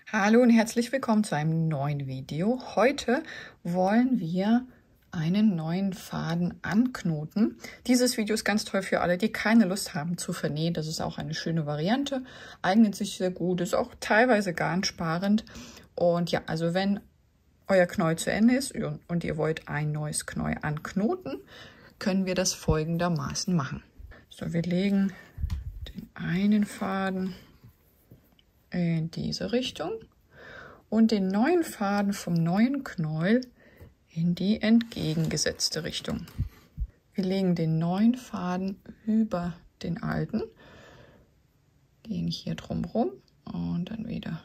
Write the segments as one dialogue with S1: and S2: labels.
S1: Hallo und herzlich willkommen zu einem neuen Video. Heute wollen wir einen neuen Faden anknoten. Dieses Video ist ganz toll für alle, die keine Lust haben zu vernähen. Das ist auch eine schöne Variante, eignet sich sehr gut, ist auch teilweise garnsparend. Und ja, also wenn euer Knäuel zu Ende ist und ihr wollt ein neues Knäuel anknoten, können wir das folgendermaßen machen. So, wir legen den einen Faden in diese Richtung und den neuen Faden vom neuen Knäuel in die entgegengesetzte Richtung. Wir legen den neuen Faden über den alten, gehen hier drum rum und dann wieder.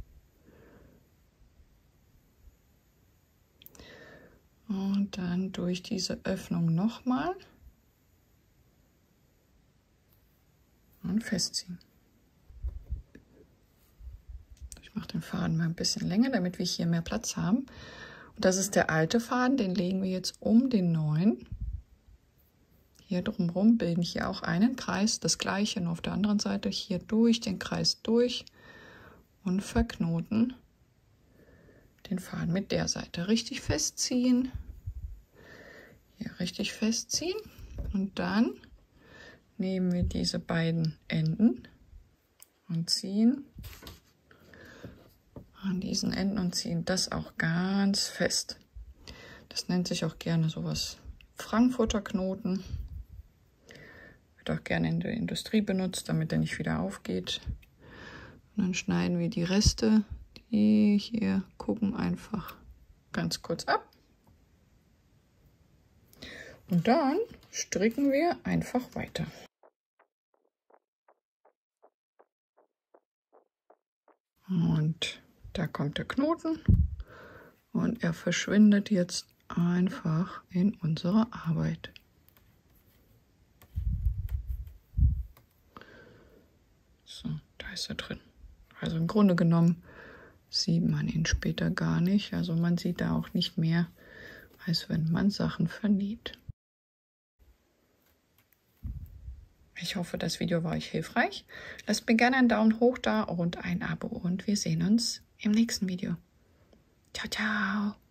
S1: Und dann durch diese Öffnung nochmal und festziehen. Ich mache den Faden mal ein bisschen länger, damit wir hier mehr Platz haben. Und das ist der alte Faden, den legen wir jetzt um den neuen. Hier drumherum bilden hier auch einen Kreis, das gleiche nur auf der anderen Seite, hier durch den Kreis durch und verknoten den Faden mit der Seite. Richtig festziehen, hier richtig festziehen und dann nehmen wir diese beiden Enden und ziehen an diesen Enden und ziehen das auch ganz fest. Das nennt sich auch gerne sowas Frankfurter Knoten. Wird auch gerne in der Industrie benutzt, damit er nicht wieder aufgeht. Und dann schneiden wir die Reste, die hier gucken, einfach ganz kurz ab. Und dann stricken wir einfach weiter. Und da kommt der Knoten und er verschwindet jetzt einfach in unserer Arbeit. So, da ist er drin. Also im Grunde genommen sieht man ihn später gar nicht. Also man sieht da auch nicht mehr, als wenn man Sachen vernäht. Ich hoffe, das Video war euch hilfreich. Lasst mir gerne einen Daumen hoch da und ein Abo und wir sehen uns im nächsten Video. Ciao, ciao!